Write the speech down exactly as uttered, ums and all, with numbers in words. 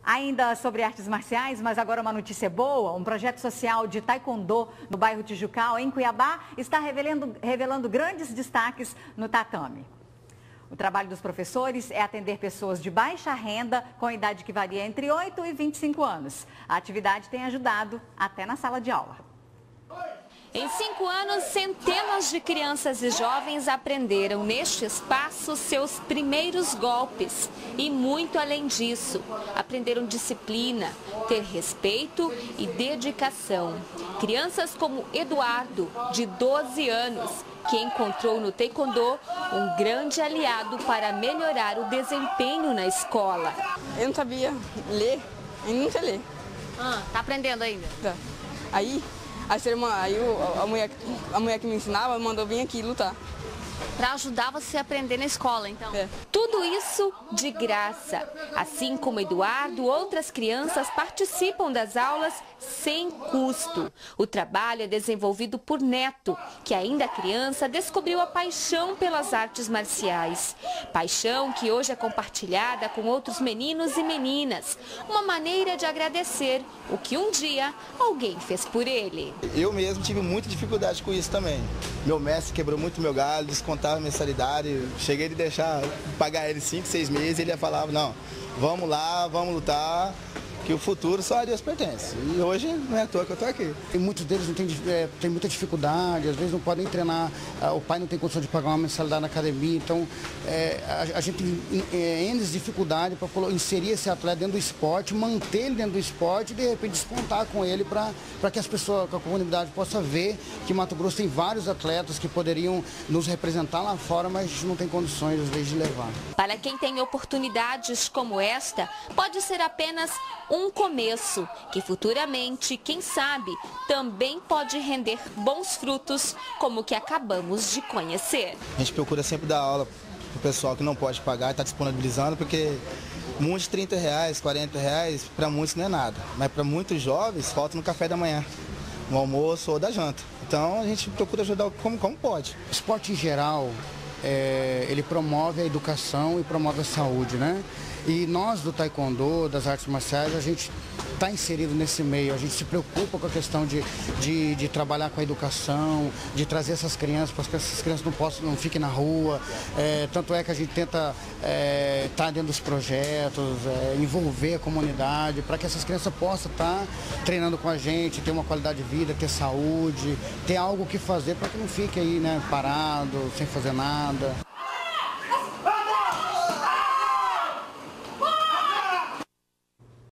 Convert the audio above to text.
Ainda sobre artes marciais, mas agora uma notícia boa. Um projeto social de taekwondo no bairro Tijucal, em Cuiabá, está revelando, revelando grandes destaques no tatame. O trabalho dos professores é atender pessoas de baixa renda com idade que varia entre oito e vinte e cinco anos. A atividade tem ajudado até na sala de aula. Em cinco anos, centenas de crianças e jovens aprenderam neste espaço seus primeiros golpes. E muito além disso, aprenderam disciplina, ter respeito e dedicação. Crianças como Eduardo, de doze anos, que encontrou no taekwondo um grande aliado para melhorar o desempenho na escola. Eu não sabia ler, eu nunca ler. Ah, tá aprendendo ainda? Tá. Aí... Aí, aí a, mulher, a mulher que me ensinava mandou vir aqui lutar. Para ajudar você a aprender na escola, então? É. Tudo isso de graça. Assim como Eduardo, outras crianças participam das aulas sem custo. O trabalho é desenvolvido por Neto, que ainda criança descobriu a paixão pelas artes marciais. Paixão que hoje é compartilhada com outros meninos e meninas. Uma maneira de agradecer o que um dia alguém fez por ele. Eu mesmo tive muita dificuldade com isso também. Meu mestre quebrou muito meu galho, descontava a mensalidade. Cheguei a deixar pagar ele cinco, seis meses e ele falava, não, vamos lá, vamos lutar, que o futuro só a Deus pertence. E hoje não é à toa que eu estou aqui. E muitos deles não têm, é, têm muita dificuldade, às vezes não podem treinar, o pai não tem condição de pagar uma mensalidade na academia, então é, a, a gente tem é, N dificuldade para inserir esse atleta dentro do esporte, manter ele dentro do esporte e de repente descontar com ele para que as pessoas, que a comunidade possa ver que Mato Grosso tem vários atletas que poderiam nos representar lá fora, mas a gente não tem condições às vezes de levar. Para quem tem oportunidades como esta, pode ser apenas um começo, que futuramente, quem sabe, também pode render bons frutos, como o que acabamos de conhecer. A gente procura sempre dar aula para o pessoal que não pode pagar e está disponibilizando, porque muitos trinta reais, quarenta reais, para muitos não é nada. Mas para muitos jovens, falta no café da manhã, no almoço ou da janta. Então a gente procura ajudar como, como pode. O esporte em geral, é, ele promove a educação e promove a saúde, né? E nós do taekwondo, das artes marciais, a gente está inserido nesse meio, a gente se preocupa com a questão de, de, de trabalhar com a educação, de trazer essas crianças para que essas crianças não, possam, não fiquem na rua. É, tanto é que a gente tenta estar é, tá dentro dos projetos, é, envolver a comunidade, para que essas crianças possam estar tá treinando com a gente, ter uma qualidade de vida, ter saúde, ter algo que fazer para que não fique aí, né, parado, sem fazer nada.